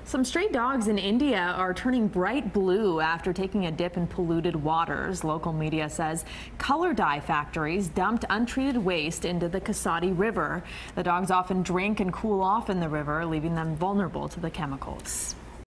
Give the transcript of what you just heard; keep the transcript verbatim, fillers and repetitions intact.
Some stray dogs in India are turning bright blue after taking a dip in polluted waters. Local media says color dye factories dumped untreated waste into the Kasadi River. The dogs often drink and cool off in the river, leaving them vulnerable to the chemicals.